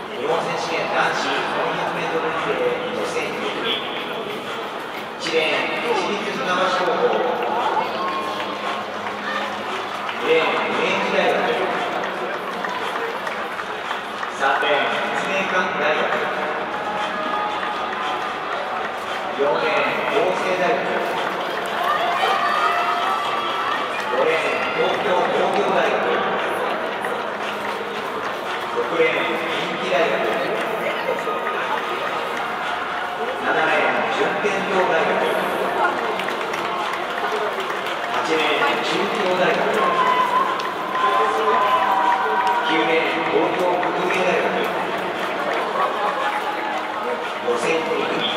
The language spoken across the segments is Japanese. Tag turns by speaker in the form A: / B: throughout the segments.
A: 日本選手権男子 400m リレー予選2組、1レーン私立船橋高校、2レーン明治大学、3レーン立命館大学、4レーン法政大学、5レーン東京工業大学、6レーン近畿大学、7レーン順天堂大学、8レーン中京大学、9レーン東京国芸大学、予選2組。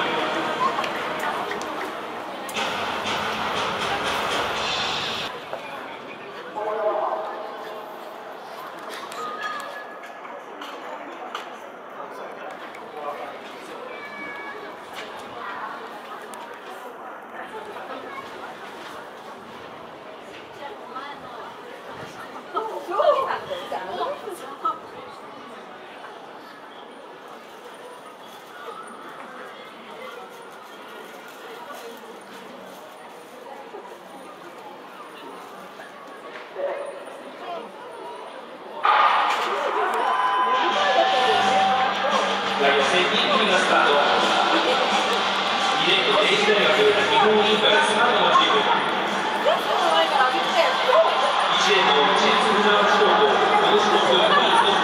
B: 予選2組がスタート。2レーン明治大学日本委員会スマートのチーム。1レーンの私立船橋高校、この種目唯一の